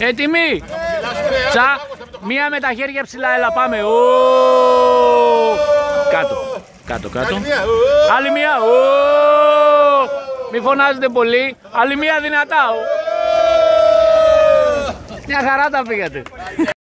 Έτοιμοι. Τσα. Μία με τα χέρια ψηλά. Έλα πάμε. Κάτω. Άλλη μία. Μη φωνάζετε πολύ. Άλλη μία δυνατά. Μια χαρά τα πήγατε.